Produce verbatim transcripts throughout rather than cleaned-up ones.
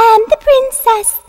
am the princess.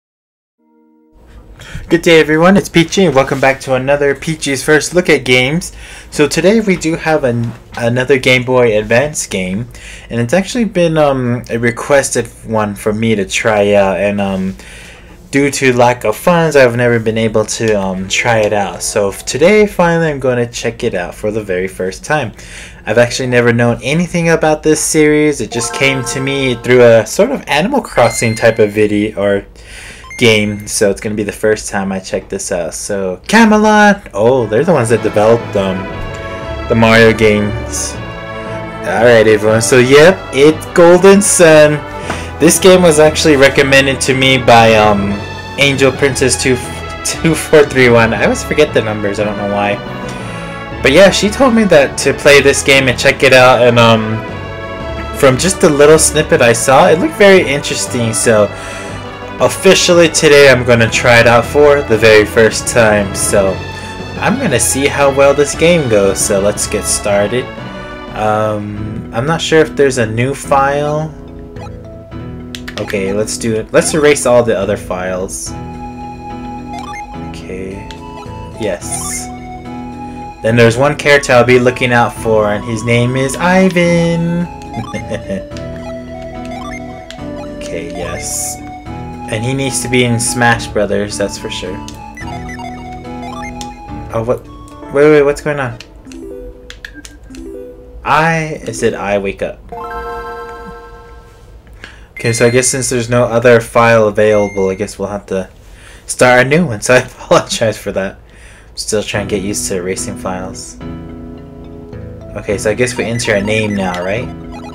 Good day everyone, it's Peachy and welcome back to another Peachy's First Look at Games. So today we do have an, another Game Boy Advance game, and it's actually been um, a requested one for me to try out, and um, due to lack of funds I've never been able to um, try it out. So today finally I'm going to check it out for the very first time. I've actually never known anything about this series. It just came to me through a sort of Animal Crossing type of video or game, so it's gonna be the first time I check this out. So Camelot, oh, they're the ones that developed um, the Mario games. Alright everyone, so yep, it's Golden Sun. This game was actually recommended to me by um, Angel Princess two four three one. I always forget the numbers, I don't know why. But yeah, she told me that to play this game and check it out, and um, from just a little snippet I saw, it looked very interesting. So officially today I'm going to try it out for the very first time. So I'm going to see how well this game goes. So let's get started. Um, I'm not sure if there's a new file. Okay, let's do it. Let's erase all the other files. Okay. Yes. Then there's one character I'll be looking out for, and his name is Ivan. Okay, yes. And he needs to be in Smash Brothers, that's for sure. Oh, what? Wait, wait, what's going on? I, it said I wake up. Okay, so I guess since there's no other file available, I guess we'll have to start a new one, so I apologize for that. I'm still trying to get used to erasing files. Okay, so I guess we enter a name now, right?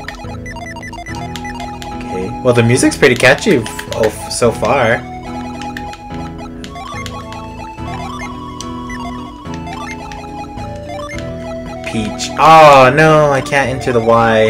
Okay, well the music's pretty catchy oh, so far. Peach. Oh no, I can't enter the Y.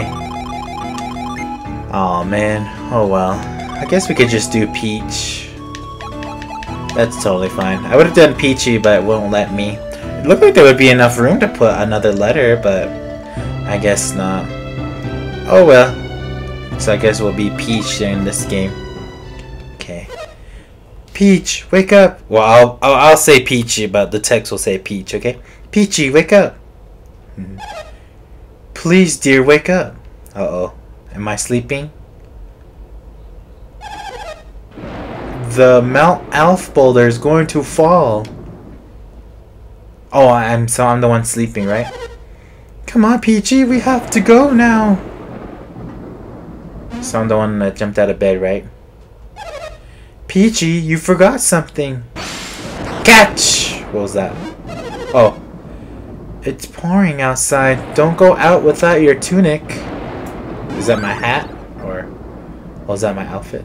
Oh man, oh well. I guess we could just do Peach. That's totally fine. I would have done Peachy, but it won't let me. It looked like there would be enough room to put another letter, but I guess not. Oh well. So I guess we'll be Peach in this game. Okay. Peach, wake up! Well, I'll, I'll, I'll say Peachy, but the text will say Peach, okay? Peachy, wake up! Hmm. Please, dear, wake up! Uh-oh. Am I sleeping? The Mount Alf boulder is going to fall. Oh, I'm so I'm the one sleeping, right? Come on, Peachy, we have to go now. So I'm the one that jumped out of bed, right? Peachy, you forgot something. Catch! What was that? Oh. It's pouring outside. Don't go out without your tunic. Is that my hat? Or was that my outfit?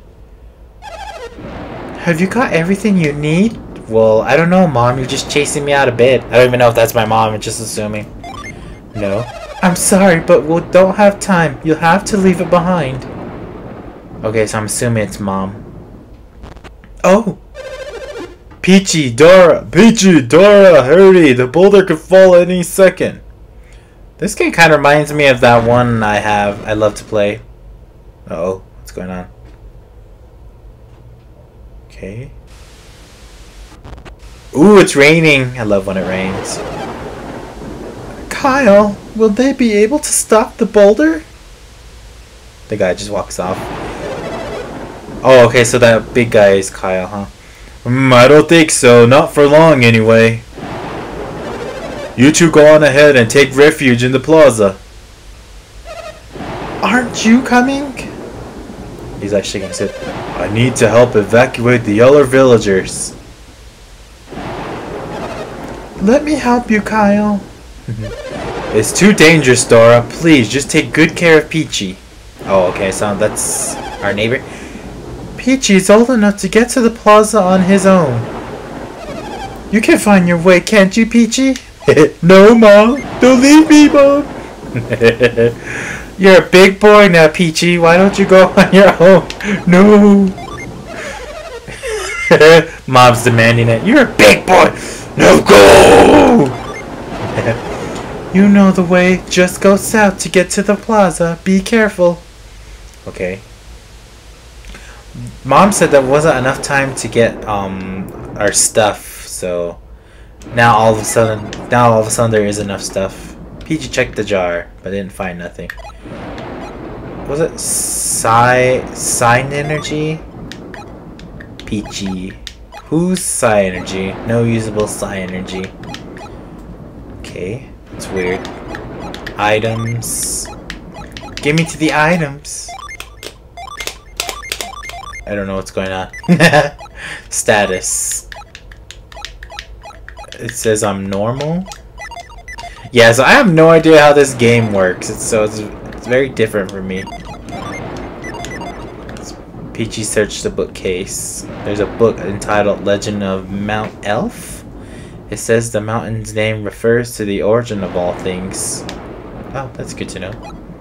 Have you got everything you need? Well, I don't know, Mom. You're just chasing me out of bed. I don't even know if that's my mom. I'm just assuming. No. I'm sorry, but we don't have time. You'll have to leave it behind. Okay, so I'm assuming it's Mom. Oh! Peachy, Dora! Peachy, Dora! Hurry! The boulder could fall any second. This game kind of reminds me of that one I have. I love to play. Uh-oh. What's going on? Okay. Ooh, it's raining. I love when it rains. Kyle, will they be able to stop the boulder? The guy just walks off. Oh, okay, so that big guy is Kyle, huh? Mm, I don't think so. Not for long, anyway. You two go on ahead and take refuge in the plaza. Aren't you coming? He's actually gonna say, I need to help evacuate the other villagers. Let me help you, Kyle. It's too dangerous, Dora. Please, just take good care of Peachy. Oh, okay, so that's our neighbor. Peachy's old enough to get to the plaza on his own. You can find your way, can't you, Peachy? No, Mom. Don't leave me, Mom. You're a big boy now, Peachy. Why don't you go on your own? No. Mom's demanding it. You're a big boy. No, go. You know the way. Just go south to get to the plaza. Be careful. Okay. Mom said there wasn't enough time to get um our stuff, so now all of a sudden, now all of a sudden there is enough stuff. Peachy checked the jar, but didn't find nothing. Was it psi sign energy? Peachy. Who's psi energy? No usable psi energy. Okay, it's weird. Items. Give me to the items. I don't know what's going on. Status. It says I'm normal. Yeah, so I have no idea how this game works. It's, so it's, it's very different for me. Peachy searched the bookcase. There's a book entitled Legend of Mount Elf. It says the mountain's name refers to the origin of all things. Oh, that's good to know.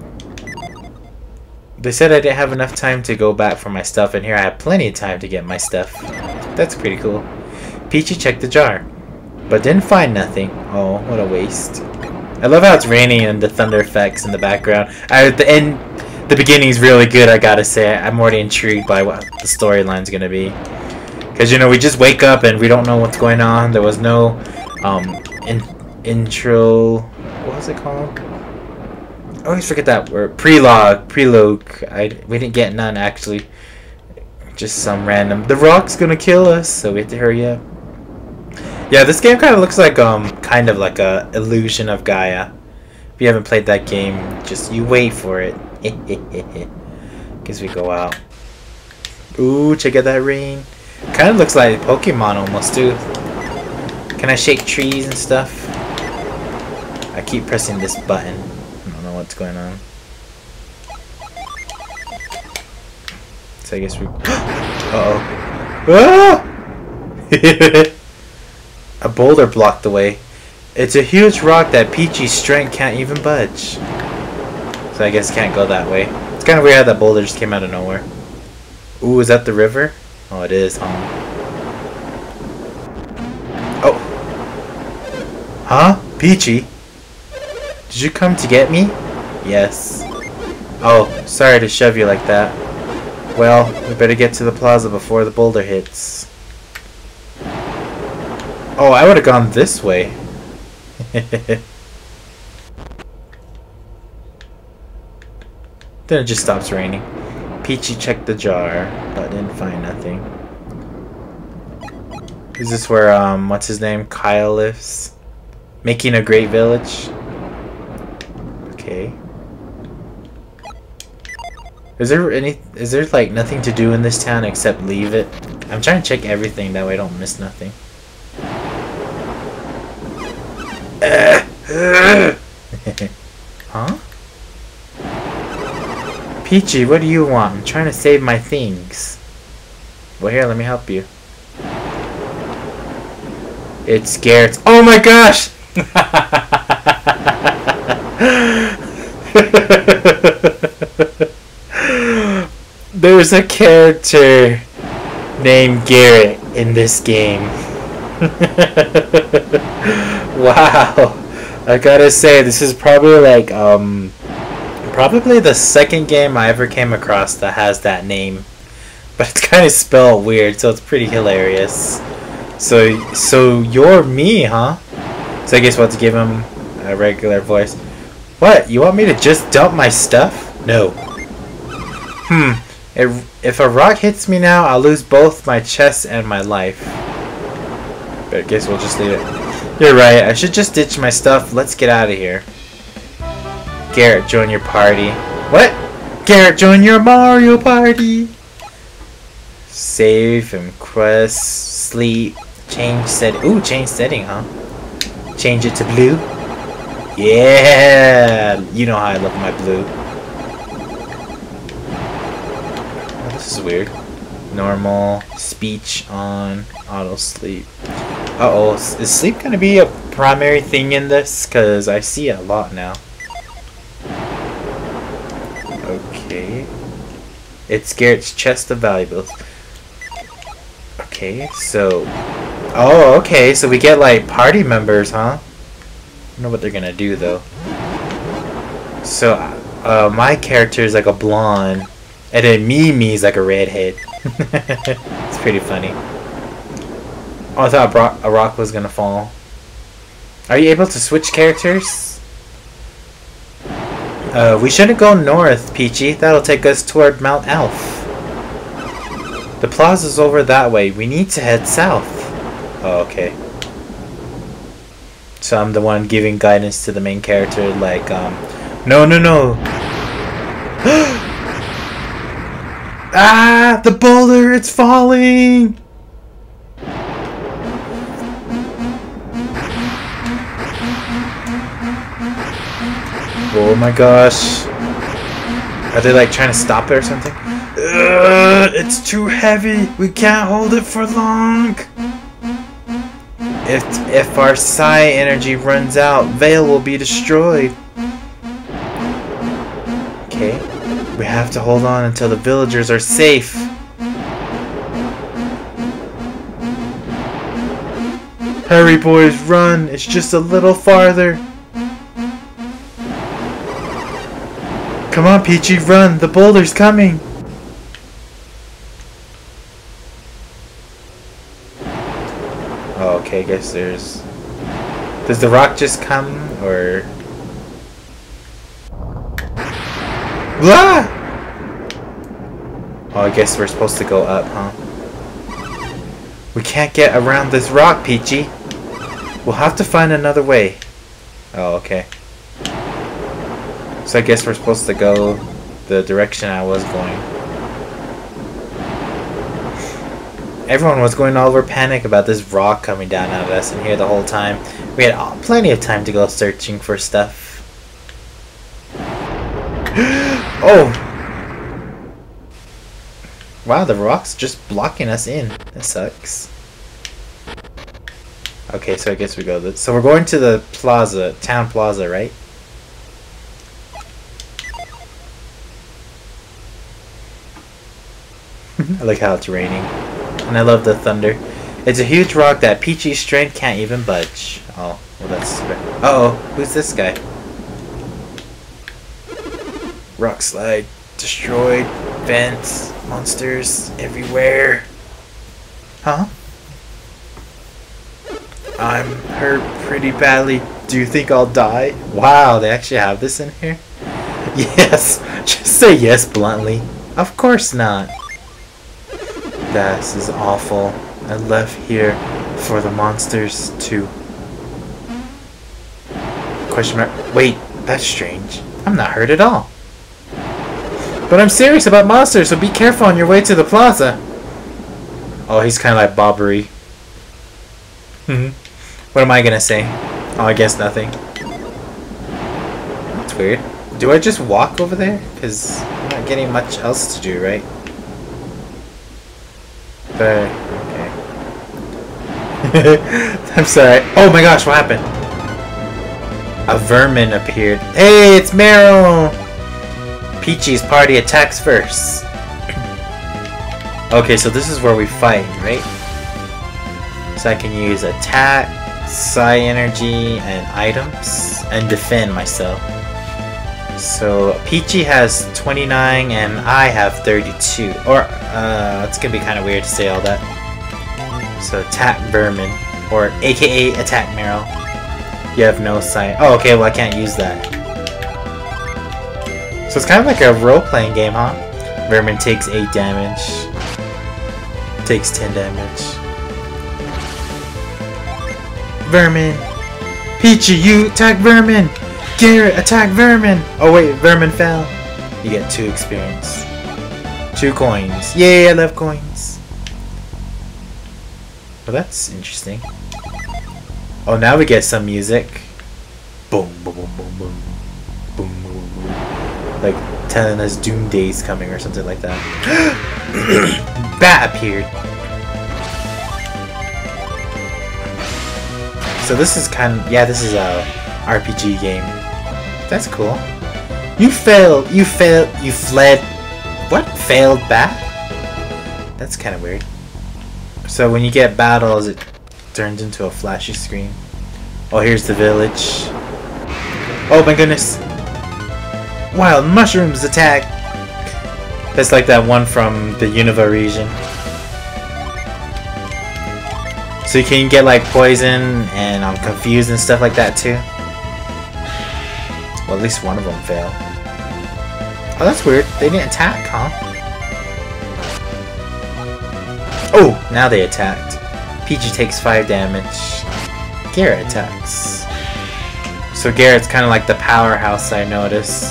They said I didn't have enough time to go back for my stuff, and here I have plenty of time to get my stuff. That's pretty cool. Peachy checked the jar, but didn't find nothing. Oh, what a waste. I love how it's raining and the thunder effects in the background. I, the end, the beginning's really good, I gotta say. I'm already intrigued by what the storyline's gonna be. Because, you know, we just wake up and we don't know what's going on. There was no um, in, intro... What was it called? I always forget that word. Prelogue. Prelogue. I, we didn't get none, actually. Just some random... The rock's gonna kill us, so we have to hurry up. Yeah, this game kind of looks like, um, kind of like a illusion of Gaia. If you haven't played that game, just you wait for it. Guess we go out. Ooh, check out that rain. Kind of looks like Pokemon almost, too. Can I shake trees and stuff? I keep pressing this button. I don't know what's going on. So I guess we... Uh-oh. Ah! A boulder blocked the way. It's a huge rock that Peachy's strength can't even budge. So I guess can't go that way. It's kind of weird how that boulder just came out of nowhere. Ooh, is that the river? Oh, it is, huh? Oh. Huh? Peachy? Did you come to get me? Yes. Oh, sorry to shove you like that. Well, we better get to the plaza before the boulder hits. Oh, I would have gone this way. Then it just stops raining. Peachy checked the jar, but didn't find nothing. Is this where, um, what's his name? Kyle lives? Making a great village? Okay. Is there any, is there like nothing to do in this town except leave it? I'm trying to check everything, that way I don't miss nothing. Huh? Peachy, what do you want? I'm trying to save my things. Well, here, let me help you. It's Garrett's. Oh my gosh! There's a character named Garrett in this game. Wow. I gotta say, this is probably like, um... probably the second game I ever came across that has that name. But it's kind of spelled weird, so it's pretty hilarious. So, so you're me, huh? So I guess we'll have to give him a regular voice. What? You want me to just dump my stuff? No. Hmm. If, if a rock hits me now, I'll lose both my chest and my life. But I guess we'll just leave it. You're right. I should just ditch my stuff. Let's get out of here. Garrett, join your party. What? Garrett, join your Mario Party. Save and quest. Sleep. Change set. Ooh, change setting, huh? Change it to blue. Yeah. You know how I love my blue. Oh, this is weird. Normal. Speech on. Auto sleep. Uh oh. Is sleep gonna be a primary thing in this? Because I see it a lot now. Okay. It's Garrett's chest of valuables. Okay, so... Oh, okay, so we get, like, party members, huh? I don't know what they're gonna do, though. So, uh, my character is like a blonde, and then Mimi's like a redhead. It's pretty funny. Oh, I thought a, bro a rock was gonna fall. Are you able to switch characters? Uh, we shouldn't go north, Peachy. That'll take us toward Mount Elf. The plaza's over that way. We need to head south. Oh, okay. So I'm the one giving guidance to the main character, like, um... No, no, no! Ah! The boulder! It's falling! Oh my gosh. Are they like trying to stop it or something? Ugh, it's too heavy. We can't hold it for long. If if our psi energy runs out, Vale will be destroyed. Okay. We have to hold on until the villagers are safe. Hurry, boys, run. It's just a little farther. Come on, Peachy, run! The boulder's coming! Oh, okay, I guess there's... Does the rock just come, or... Ah! Oh, I guess we're supposed to go up, huh? We can't get around this rock, Peachy. We'll have to find another way. Oh, okay. So I guess we're supposed to go the direction I was going. Everyone was going all over panic about this rock coming down at us in here the whole time. We had all, plenty of time to go searching for stuff. Oh! Wow, the rock's just blocking us in. That sucks. Okay, so I guess we go. So we're going to the plaza, town plaza, right? I like how it's raining. And I love the thunder. It's a huge rock that Peachy's strength can't even budge. Oh, well that's... Uh oh, who's this guy? Rock slide. Destroyed. Vents. Monsters. Everywhere. Huh? I'm hurt pretty badly. Do you think I'll die? Wow, they actually have this in here? Yes. Just say yes bluntly. Of course not. This is awful. I left here for the monsters too. Question mark. Wait, that's strange. I'm not hurt at all. But I'm serious about monsters, so be careful on your way to the plaza. Oh, he's kind of like bobbery. Hmm. What am I gonna say? Oh, I guess nothing. That's weird. Do I just walk over there? Because I'm not getting much else to do, right? But, okay. I'm sorry. Oh my gosh, what happened? A vermin appeared. Hey, it's Meryl! Peachy's party attacks first. Okay, so this is where we fight, right? So I can use attack, psi energy, and items, and defend myself. So Peachy has twenty-nine and I have thirty-two. Or, uh, it's gonna be kind of weird to say all that. So attack vermin, or aka attack Meryl. You have no psi. Oh, okay, well I can't use that. So it's kind of like a role-playing game, huh? Vermin takes eight damage. Takes ten damage. Vermin! Peachy, you attack Vermin! Garrett, attack Vermin! Oh wait, Vermin fell. You get two experience. Two coins. Yay, I love coins. Well, that's interesting. Oh, now we get some music. Boom, boom, boom, boom, boom. Boom, boom, boom. Like telling us Doom Day's coming or something like that. Bat appeared. So this is kind of, yeah, this is a R P G game. That's cool. You failed. You failed. You fled. What? Failed bat? That's kind of weird. So when you get battles, it turns into a flashy screen. Oh, here's the village. Oh my goodness. Wild mushrooms attack. That's like that one from the Unova region. So you can get like poison and I'm um, confused and stuff like that too. Well, at least one of them failed. Oh, that's weird. They didn't attack, huh? Oh, now they attacked. Peachy takes five damage. Garrett attacks. So Garrett's kind of like the powerhouse, I notice.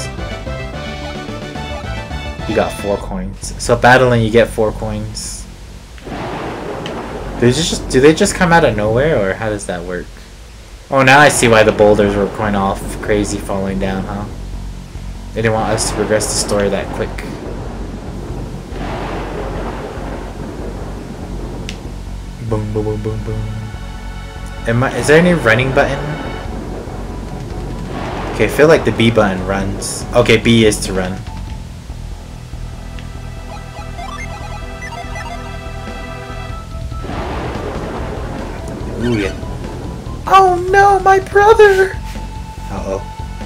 You got four coins. So battling, you get four coins. Do they just do they just come out of nowhere, or how does that work? Oh, now I see why the boulders were going off crazy, falling down, huh? They didn't want us to progress the story that quick. Boom, boom, boom, boom, boom. Am I, is there any running button? Okay, I feel like the B button runs. Okay, B is to run. Ooh, yeah. Oh no, my brother! Uh-oh.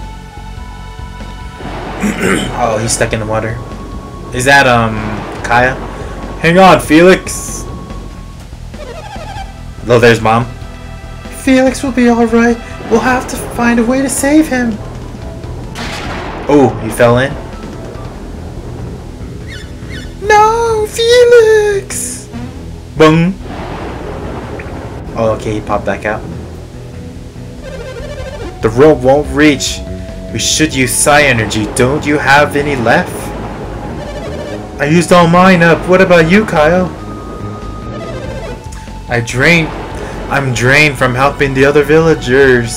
Oh, he's stuck in the water. Is that, um, Kaya? Hang on, Felix! Oh, there's Mom. Felix will be alright. We'll have to find a way to save him. Oh, he fell in? No, Felix! Boom. Oh, okay, he popped back out. The rope won't reach. We should use psi energy. Don't you have any left? I used all mine up. What about you, Kyle? I drained. I'm drained from helping the other villagers.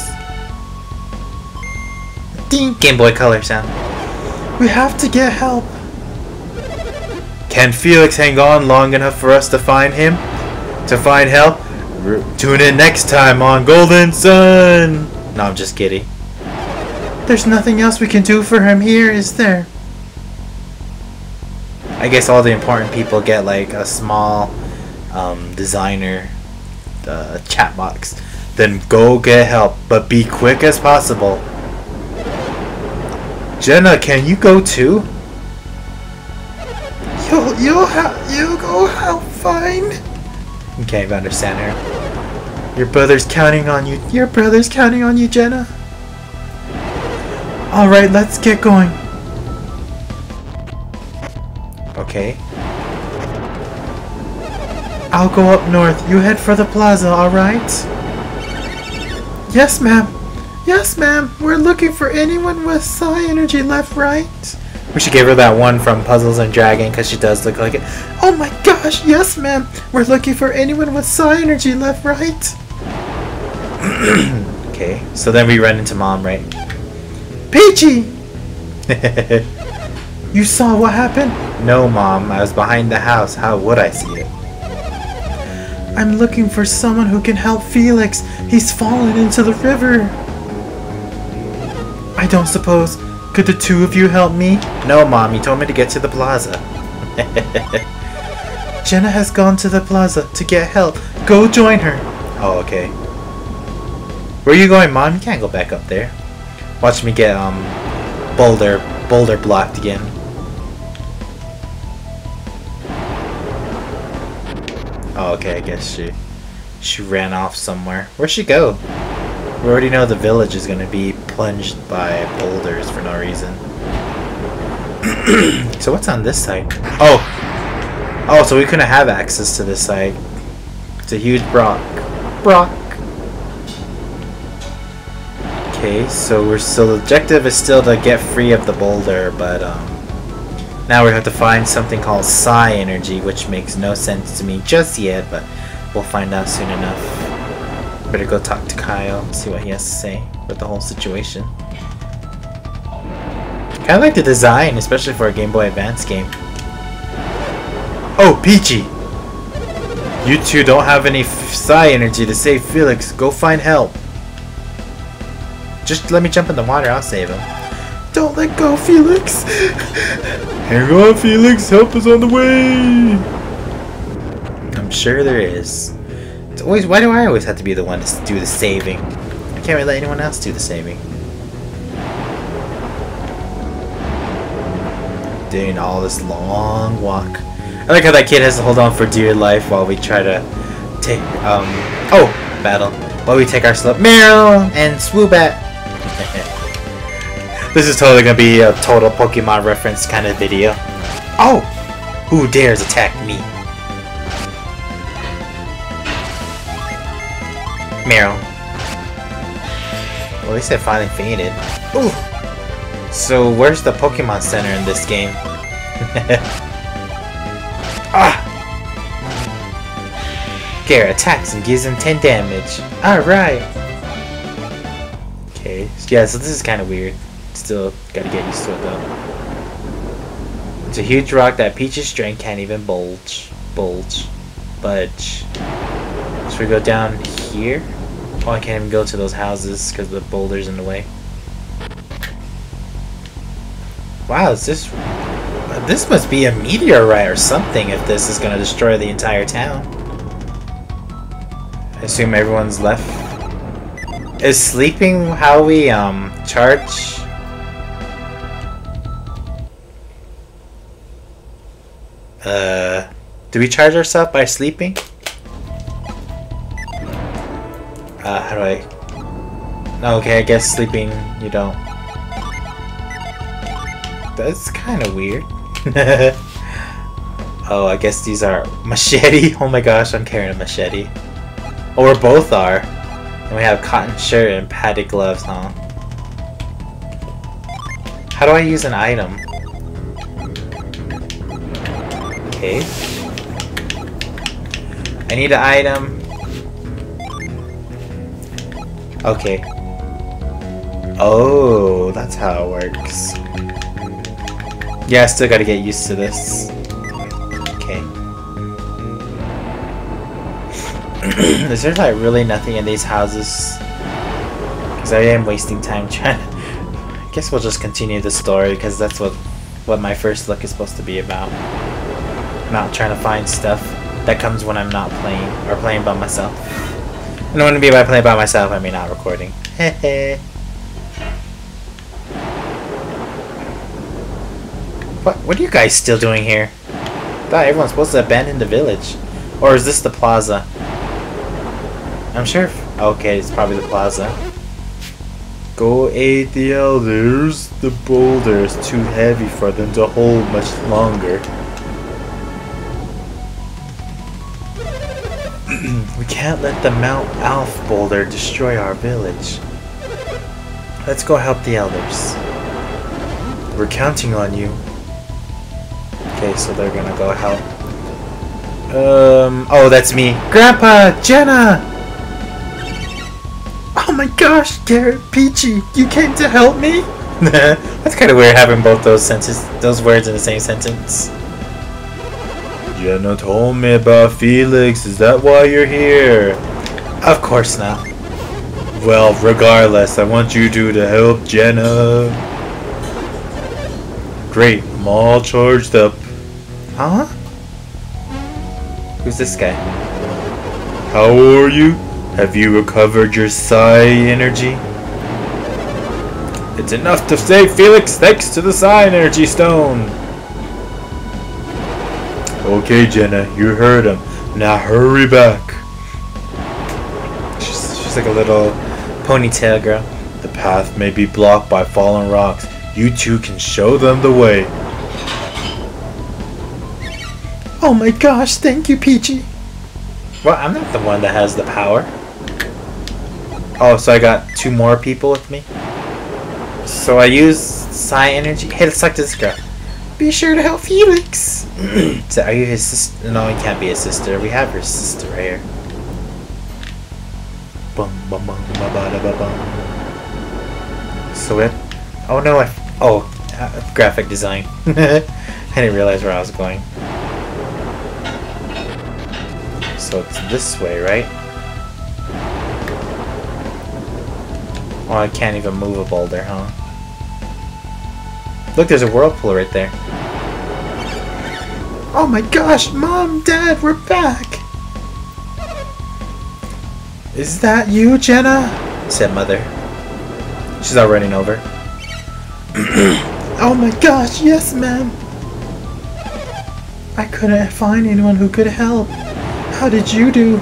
Ding! Game Boy Color sound. We have to get help. Can Felix hang on long enough for us to find him? To find help? Tune in next time on Golden Sun! No, I'm just kidding. There's nothing else we can do for him here, is there? I guess all the important people get like a small um, designer uh, chat box. Then go get help, but be quick as possible. Jenna, can you go too? You'll, you'll have, you go help, fine. You can't even understand her. Your brother's counting on you. Your brother's counting on you, Jenna. Alright, let's get going. Okay. I'll go up north. You head for the plaza, alright? Yes, ma'am. Yes, ma'am. We're looking for anyone with psi energy left, right? We should give her that one from Puzzles and Dragon because she does look like it. Oh my gosh, yes, ma'am. We're looking for anyone with psi energy left, right? Okay, so then we run into Mom, right? Peachy! You saw what happened? No, Mom. I was behind the house. How would I see it? I'm looking for someone who can help Felix. He's fallen into the river. I don't suppose. Could the two of you help me? No, Mom. You told me to get to the plaza. Jenna has gone to the plaza to get help. Go join her. Oh, okay. Where are you going, Mom? You can't go back up there. Watch me get um boulder boulder blocked again. Oh, okay. I guess she she ran off somewhere. Where'd she go? We already know the village is gonna be plunged by boulders for no reason. So what's on this side? Oh! Oh, so we couldn't have access to this side. It's a huge Brock. Brock! Okay, so we're still, the objective is still to get free of the boulder, but um, now we have to find something called psi energy, which makes no sense to me just yet, but we'll find out soon enough. Better go talk to Kyle, see what he has to say with the whole situation. Kinda like the design, especially for a Game Boy Advance game. Oh, Peachy! You two don't have any psi energy to save Felix. Go find help. Just let me jump in the water, I'll save him. Don't let go, Felix! Hang on, Felix, help is on the way! I'm sure there is. It's always, why do I always have to be the one to do the saving? I can't really let anyone else do the saving. doing all this long walk. I like how that kid has to hold on for dear life while we try to take, um, oh, battle. While we take our slope. Meow! And Swoobat! This is totally gonna be a total Pokemon reference kind of video. Oh! Who dares attack me? Meow. Well, at least it finally fainted. Ooh! So, where's the Pokemon Center in this game? Ah! Gare attacks and gives him ten damage. Alright! Okay, yeah, so this is kind of weird. Still gotta get used to it though. It's a huge rock that Peach's strength can't even bulge. Bulge. Budge. Should we go down here? Oh, I can't even go to those houses because the boulder's in the way. Wow, is this... This must be a meteorite or something if this is gonna destroy the entire town. I assume everyone's left. Is sleeping how we um charge? Uh, do we charge ourselves by sleeping? Uh, how do I? No, okay, I guess sleeping you don't. That's kind of weird. Oh, I guess these are machete. Oh my gosh, I'm carrying a machete. Oh, we both are. And we have cotton shirt and padded gloves, huh? How do I use an item? Okay. I need an item. Okay. Oh, that's how it works. Yeah, I still gotta get used to this. Okay. Is there like really nothing in these houses? Because I am wasting time trying to... I guess we'll just continue the story because that's what what my first look is supposed to be about. Not trying to find stuff that comes when I'm not playing or playing by myself. And when I mean by playing by myself, I mean not recording. Hehe. What? What are you guys still doing here? I thought everyone's supposed to abandon the village. Or is this the plaza? I'm sure. If, okay, it's probably the plaza. Go aid the elders. The boulder is too heavy for them to hold much longer. We can't let the Mount Alf boulder destroy our village. Let's go help the elders. We're counting on you. Okay, so they're gonna go help. Um. Oh, that's me, Grandpa, Jenna. Oh my gosh, Garrett, Peachy, you came to help me? That's kind of weird having both those sentences, those words in the same sentence. Jenna told me about Felix. Is that why you're here? Of course not. Well, regardless, I want you two to help Jenna. Great, I'm all charged up. Huh? Who's this guy? How are you? Have you recovered your psi energy? It's enough to save Felix thanks to the psi energy stone. Okay, Jenna, you heard him. Now hurry back. She's, she's like a little ponytail girl. The path may be blocked by fallen rocks. You two can show them the way. Oh my gosh, thank you, Peachy. Well, I'm not the one that has the power. Oh, so I got two more people with me? So I use psi energy. Hey, let's talk to this girl. Be sure to help Felix. So are you his sister? No, he can't be his sister. We have her sister right here. Bum, bum, bum, ba, ba, da, ba, bum. So it. Oh no! I, oh, uh, graphic design. I didn't realize where I was going. So it's this way, right? Oh, I can't even move a boulder, huh? Look, there's a whirlpool right there. Oh my gosh, Mom, Dad, we're back! Is that you, Jenna? Said Mother. She's all running over. Oh my gosh, yes, ma'am. I couldn't find anyone who could help. How did you do?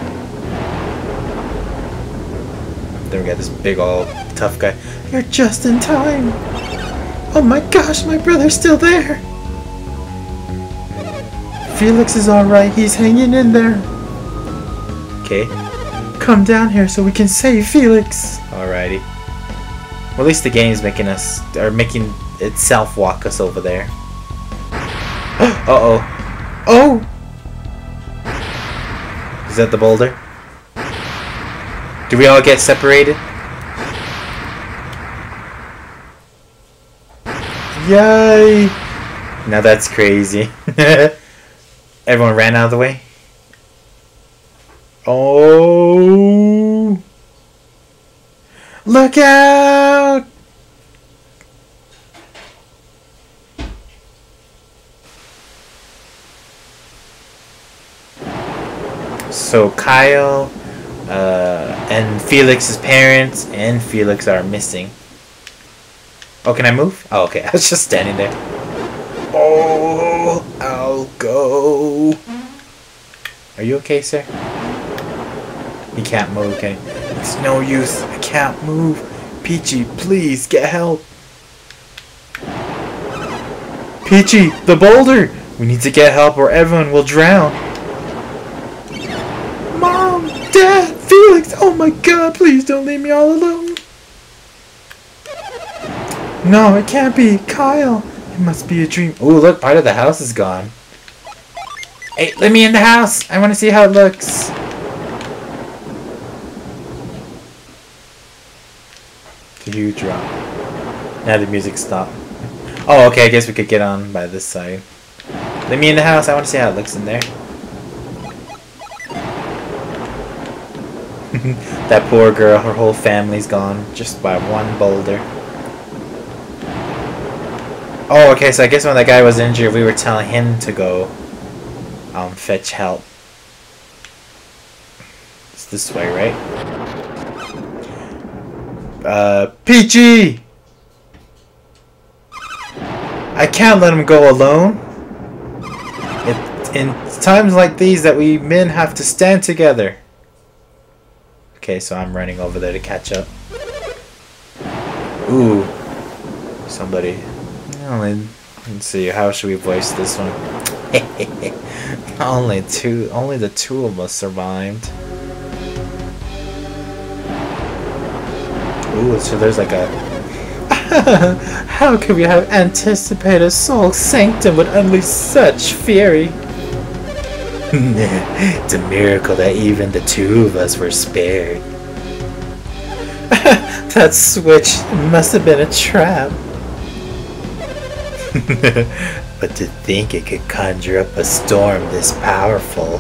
Then we got this big old tough guy. You're just in time. Oh my gosh, my brother's still there. Felix is alright, he's hanging in there. Okay. Come down here so we can save Felix. Alrighty. Well, at least the game's making us, or making itself walk us over there. Uh-oh. Oh! Is that the boulder? Do we all get separated? Yay! Now that's crazy. Everyone ran out of the way. Oh! Look out! So Kyle uh, and Felix's parents and Felix are missing. Oh, can I move? Oh, okay. I was just standing there. Oh, I'll go. Are you okay, sir? He can't move, can he? It's no use. I can't move. Peachy, please get help. Peachy, the boulder! We need to get help or everyone will drown. Mom! Dad! Felix! Oh my god, please don't leave me all alone. No, it can't be. Kyle! It must be a dream. Ooh, look, part of the house is gone. Hey, let me in the house! I want to see how it looks. It's a huge drop. Now the music stopped. Oh, okay, I guess we could get on by this side. Let me in the house. I want to see how it looks in there. That poor girl, her whole family's gone just by one boulder. Oh, okay, so I guess when that guy was injured, we were telling him to go um, fetch help. It's this way, right? Uh, Peachy! I can't let him go alone. It's in times like these that we men have to stand together. Okay, so I'm running over there to catch up. Ooh. Somebody. Only, let's see, how should we voice this one? only two, only the two of us survived. Ooh, so there's like a... How could we have anticipated Soul Sanctum would unleash such fury? It's a miracle that even the two of us were spared. That switch must have been a trap. But to think it could conjure up a storm this powerful.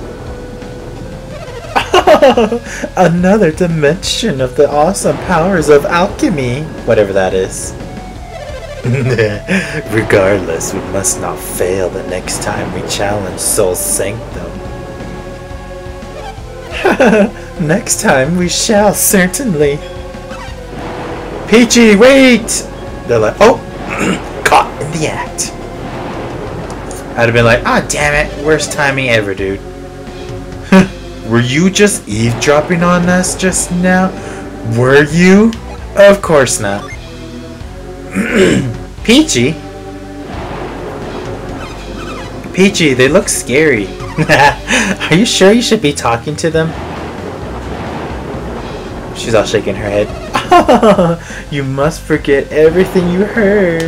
Another dimension of the awesome powers of alchemy. Whatever that is. Regardless, we must not fail the next time we challenge Soul Sanctum. Next time we shall certainly. Peachy, wait! They're like, oh, caught in the act. I'd have been like, ah, oh, damn it, worst timing ever, dude. Were you just eavesdropping on us just now? Were you? Of course not. Peachy? Peachy, they look scary. Are you sure you should be talking to them? She's all shaking her head. You must forget everything you heard.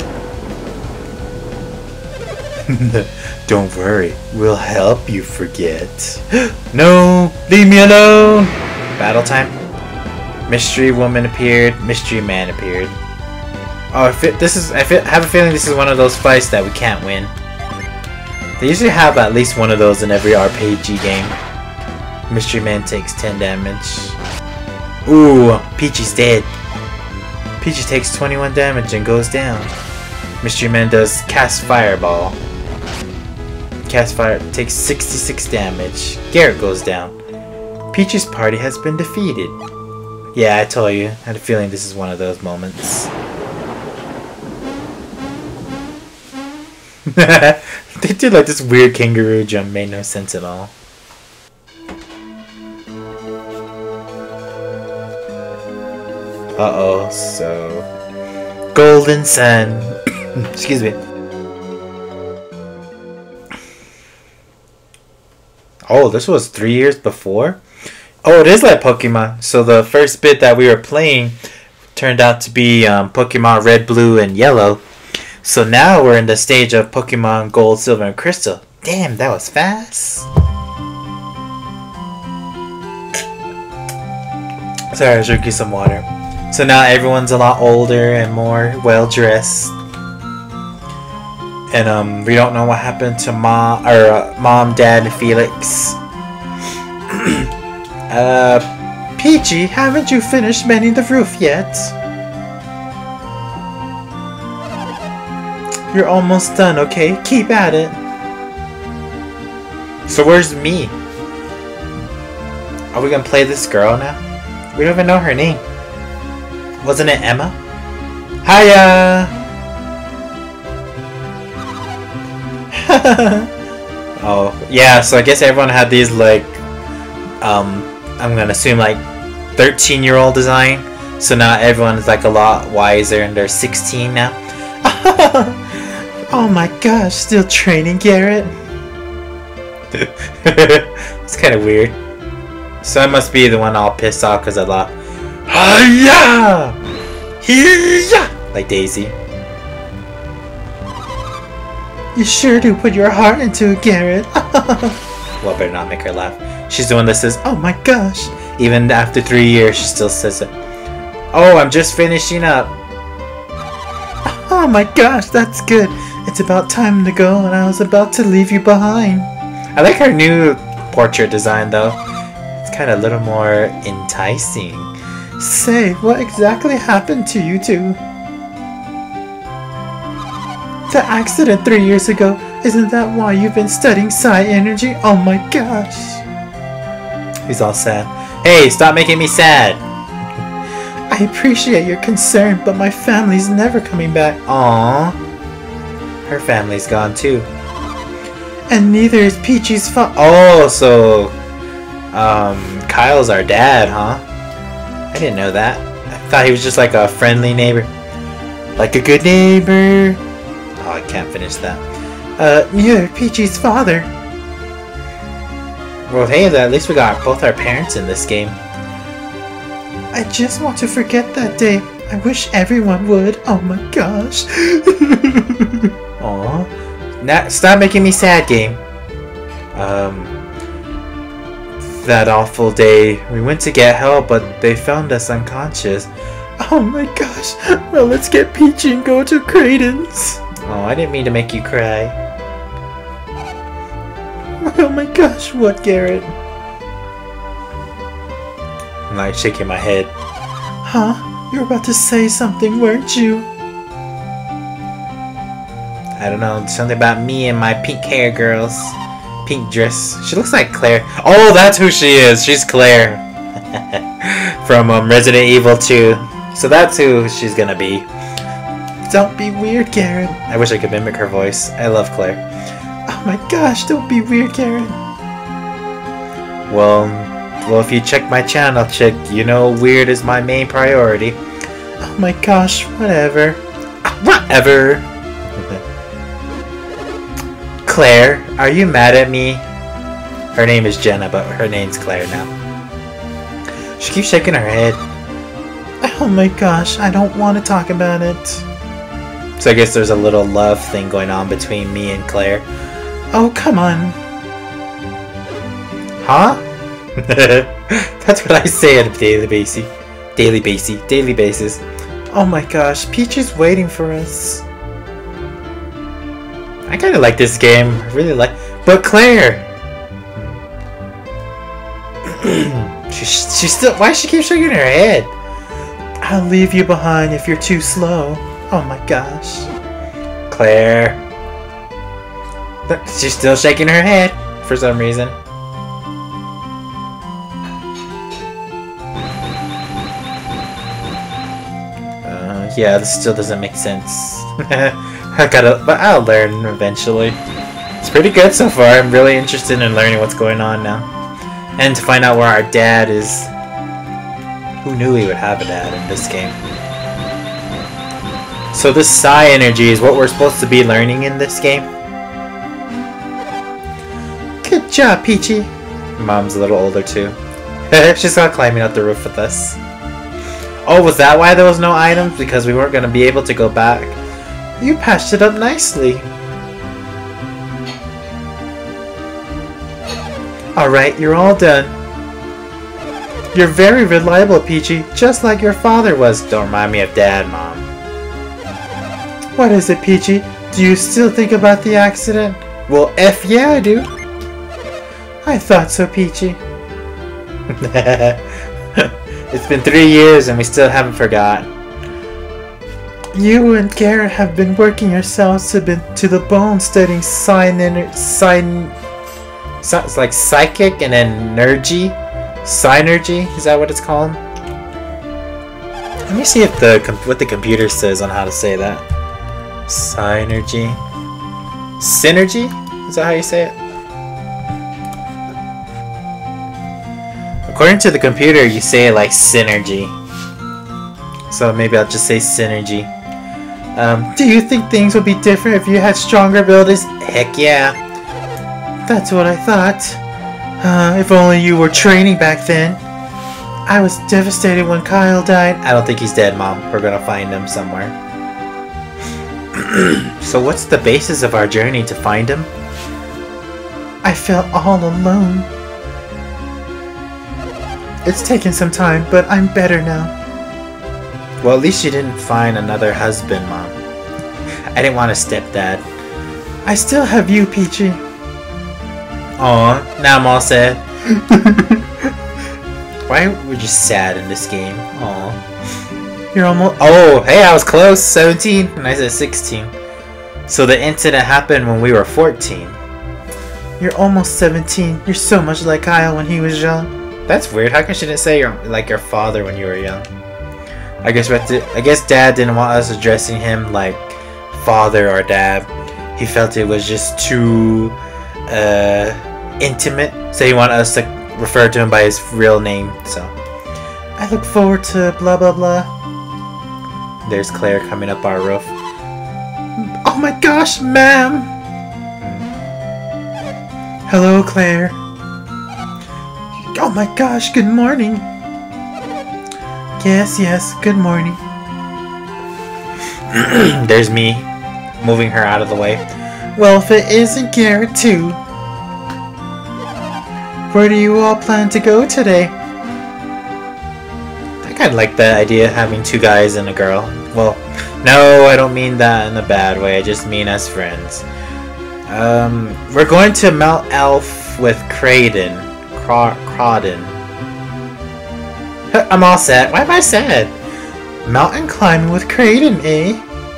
Don't worry, we'll help you forget. No, leave me alone. Battle time. Mystery woman appeared. Mystery man appeared. Oh, if it, this is. I feel, have a feeling this is one of those fights that we can't win. They usually have at least one of those in every R P G game. Mystery man takes ten damage. Ooh, Peachy's dead. Peachy takes twenty-one damage and goes down. Mystery man does cast fireball. Cast fire takes sixty-six damage. Garrett goes down. Peachy's party has been defeated. Yeah, I told you. I had a feeling this is one of those moments. They did like this weird kangaroo jump, made no sense at all. Uh-oh, so... Golden Sun. Excuse me. Oh, this was three years before? Oh, it is like Pokemon. So the first bit that we were playing turned out to be um, Pokemon Red, Blue, and Yellow. So now we're in the stage of Pokemon Gold, Silver, and Crystal. Damn, that was fast. Sorry, I was drinking some water. So now everyone's a lot older and more well-dressed. And um, we don't know what happened to mom, or uh, mom, dad, and Felix. uh, Peachy, haven't you finished mending the roof yet? You're almost done, okay? Keep at it. So where's me? Are we gonna play this girl now? We don't even know her name. Wasn't it Emma? Hiya! Oh, yeah, so I guess everyone had these, like, um, I'm gonna assume, like, thirteen year old design. So now everyone's, like, a lot wiser and they're sixteen now. Oh my gosh, still training, Garrett? It's kind of weird. So I must be the one all pissed off because I laughed. Hiya! Hiya! Like Daisy. You sure do put your heart into it, Garrett. Well, better not make her laugh. She's the one that says, oh my gosh. Even after three years, she still says it. Oh, I'm just finishing up. Oh my gosh, that's good. It's about time to go, and I was about to leave you behind. I like her new portrait design, though. It's kind of a little more enticing. Say, what exactly happened to you two? The accident three years ago. Isn't that why you've been studying psi energy? Oh my gosh. He's all sad. Hey, stop making me sad. I appreciate your concern, but my family's never coming back. Aww. Her family's gone too. And neither is Peachy's fa- Oh, so... Um, Kyle's our dad, huh? I didn't know that. I thought he was just like a friendly neighbor. Like a good neighbor. Oh, I can't finish that. Uh, neither Peachy's father. Well, hey, at least we got both our parents in this game. I just want to forget that day. I wish everyone would. Oh my gosh. Aw. Now, stop making me sad, game. Um, that awful day. We went to get help, but they found us unconscious. Oh my gosh. Well, let's get Peachy and go to Creighton's. Oh, I didn't mean to make you cry. Oh my gosh, what, Garrett? I'm like shaking my head. Huh? You were about to say something, weren't you? I don't know, something about me and my pink hair girls. Pink dress. She looks like Claire. Oh, that's who she is. She's Claire. From um, Resident Evil two. So that's who she's gonna be. Don't be weird, Garrett. I wish I could mimic her voice. I love Claire. Oh my gosh, don't be weird, Garrett. Well, well, if you check my channel, chick, you know weird is my main priority. Oh my gosh, whatever. Whatever. Claire, are you mad at me? Her name is Jenna, but her name's Claire now. She keeps shaking her head. Oh my gosh, I don't want to talk about it. So I guess there's a little love thing going on between me and Claire. Oh, come on. Huh? That's what I say on a daily basis. Daily basis. Daily basis. Oh my gosh, Peach is waiting for us. I kind of like this game. I really like... But Claire! she, she still... Why does she keep shaking her head? I'll leave you behind if you're too slow. Oh my gosh. Claire. She's still shaking her head for some reason. Uh, yeah, this still doesn't make sense. I gotta, but I'll learn eventually. pretty good so far. I'm really interested in learning what's going on now. And to find out where our dad is. Who knew he would have a dad in this game? So this psi energy is what we're supposed to be learning in this game. Good job, Peachy. Mom's a little older too. She's not climbing up the roof with us. Oh, was that why there was no items? Because we weren't going to be able to go back. You patched it up nicely. Alright, you're all done. You're very reliable, Peachy, just like your father was. Don't remind me of Dad, Mom. What is it, Peachy? Do you still think about the accident? Well, F yeah, I do. I thought so, Peachy. It's been three years and we still haven't forgot. You and Garrett have been working yourselves to, be, to the bone studying sign and sign. So, it's like psychic and energy. Synergy, is that what it's called? Let me see if the what the computer says on how to say that. Synergy. Synergy? Is that how you say it? According to the computer, you say it like synergy. So maybe I'll just say synergy. Um, do you think things would be different if you had stronger abilities? Heck yeah. That's what I thought. Uh, if only you were training back then. I was devastated when Kyle died. I don't think he's dead, Mom. We're gonna find him somewhere. So what's the basis of our journey to find him? I felt all alone. It's taken some time, but I'm better now. Well, at least you didn't find another husband, Mom. I didn't want a stepdad. I still have you, Peachy. Aw, now I'm all sad. Why were you sad in this game? Aw. You're almost... Oh, hey, I was close. seventeen, and I said sixteen. So the incident happened when we were fourteen. You're almost seventeen. You're so much like Kyle when he was young. That's weird. How come she didn't say you're like your father when you were young? I guess we have to, I guess Dad didn't want us addressing him like father or dad. He felt it was just too uh, intimate, so he wanted us to refer to him by his real name. So I look forward to blah blah blah. There's Claire coming up our roof. Oh my gosh, ma'am! Hello, Claire. Oh my gosh, good morning. Yes, yes, good morning. There's me, moving her out of the way. Well, if it isn't Garrett too. Where do you all plan to go today? I kinda like the idea of having two guys and a girl. Well, no, I don't mean that in a bad way, I just mean as friends. Um, we're going to Mount Elf with Craden. Cra Crawdon. I'm all set. Why am I sad? Mountain climbing with Craden, eh?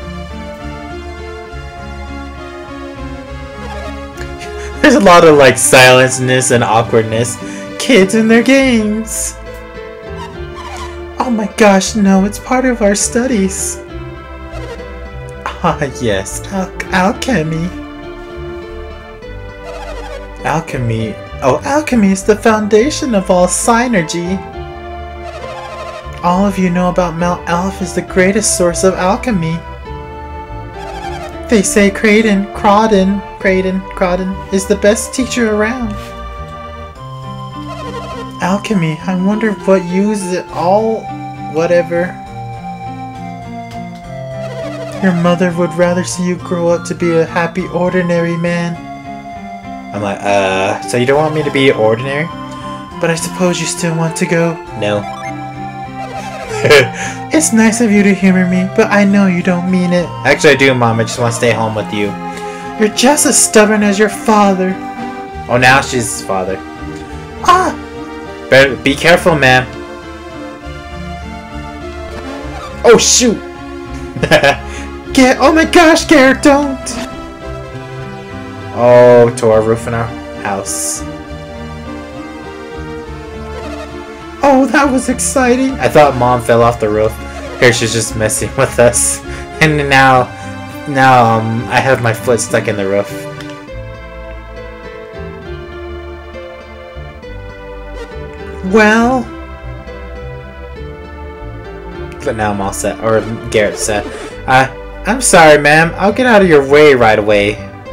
There's a lot of like silenceness and awkwardness. Kids and their games. Oh my gosh, no, it's part of our studies. Ah yes, al alchemy. Alchemy. Oh, alchemy is the foundation of all synergy. All of you know about Mount Elf is the greatest source of alchemy. They say Craden, Crawdon, Craden, Crawdon is the best teacher around. Alchemy, I wonder what use it all, whatever. Your mother would rather see you grow up to be a happy ordinary man. I'm like, uh, so you don't want me to be ordinary? But I suppose you still want to go? No. It's nice of you to humor me, but I know you don't mean it. Actually, I do, Mom. I just want to stay home with you. You're just as stubborn as your father. Oh, now she's father. Ah! Better be careful, ma'am. Oh, shoot! Get, oh my gosh, Garrett, don't! Oh, to our roof in our house. Oh, that was exciting. I thought Mom fell off the roof. Here she's just messing with us. And now, now um, I have my foot stuck in the roof. Well... But now I'm all set. Or Garrett's set. Uh, I'm sorry, ma'am. I'll get out of your way right away.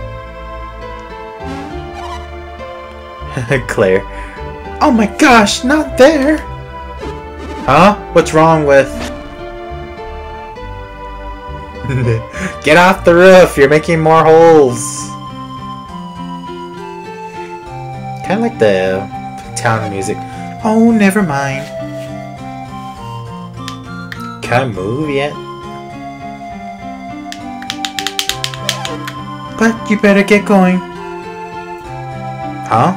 Claire. Oh my gosh, not there! Huh? What's wrong with... Get off the roof! You're making more holes! Kinda like the town music. Oh, never mind. Can I move yet? But you better get going. Huh?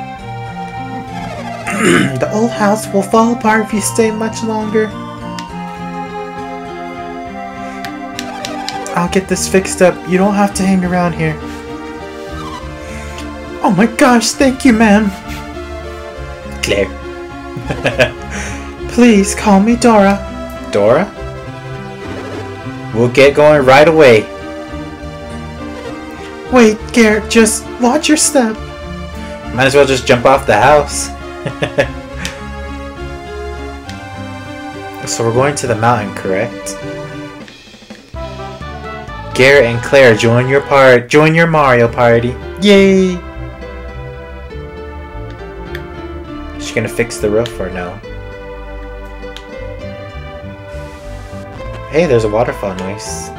The old house will fall apart if you stay much longer. I'll get this fixed up. You don't have to hang around here. Oh my gosh, thank you, ma'am. Claire. Please call me Dora. Dora? We'll get going right away. Wait, Garrett, just watch your step. Might as well just jump off the house. So we're going to the mountain, correct? Garrett and Claire, join your part. Join your Mario party. Yay! Is she gonna fix the roof or no? Hey, there's a waterfall. Nice.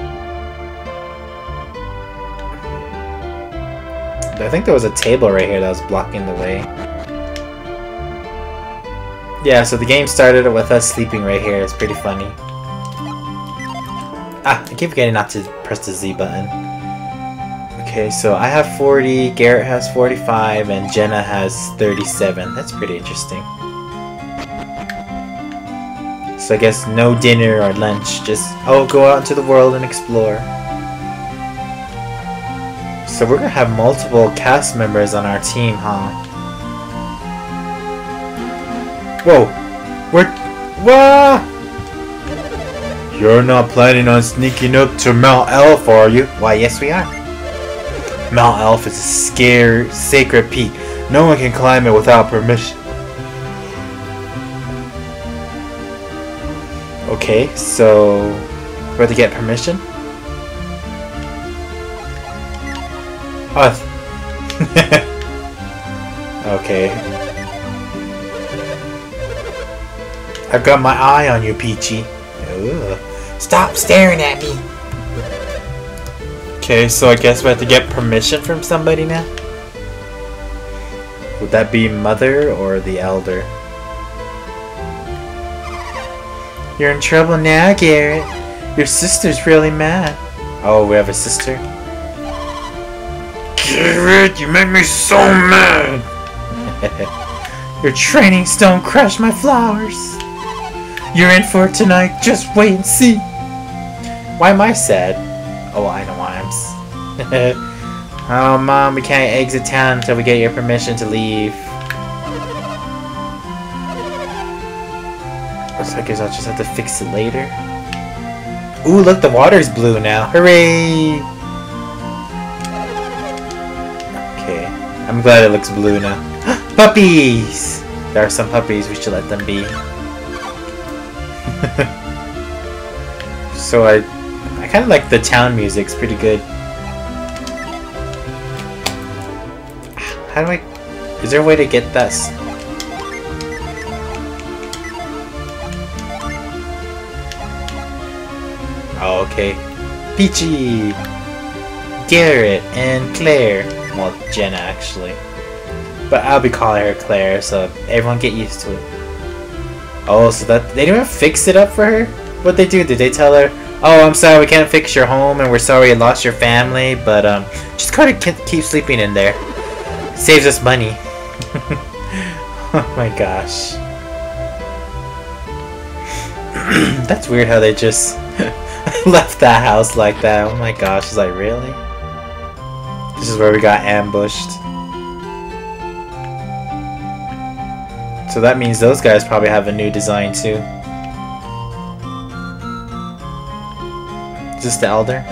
I think there was a table right here that was blocking the way. Yeah, so the game started with us sleeping right here. It's pretty funny. Ah, I keep forgetting not to press the Z button. Okay, so I have forty, Garrett has forty-five, and Jenna has thirty-seven. That's pretty interesting. So I guess no dinner or lunch, just, oh, go out into the world and explore. So we're gonna have multiple cast members on our team, huh? Whoa! We're... Whoa! You're not planning on sneaking up to Mount Elf, are you? Why, yes we are. Mount Elf is a scary, sacred peak. No one can climb it without permission. Okay, so... we have to get permission? Oh. Okay. I've got my eye on you, Peachy. Ugh. Stop staring at me! Okay, so I guess we have to get permission from somebody now? Would that be Mother or the Elder? You're in trouble now, Garrett. Your sister's really mad. Oh, we have a sister? Garrett, you make me so mad! Your training stone crushed my flowers. You're in for it tonight. Just wait and see. Why am I sad? Oh, I know why I'm s Oh, Mom, we can't exit town until we get your permission to leave. So I guess I'll just have to fix it later. Ooh, look, the water's blue now. Hooray! Okay, I'm glad it looks blue now. Puppies! There are some puppies, we should let them be. So I, I kind of like the town music, it's pretty good. How do I, is there a way to get that? Oh, okay. Peachy, Garrett, and Claire. Well, Jenna actually. But I'll be calling her Claire, so everyone get used to it. Oh, so that they didn't even fix it up for her? What'd they do? Did they tell her, oh, I'm sorry, we can't fix your home, and we're sorry you lost your family, but um, just gotta keep sleeping in there. Saves us money. Oh my gosh. That's weird how they just left that house like that. Oh my gosh, it's like, really? This is where we got ambushed. So that means those guys probably have a new design too. Is this the Elder?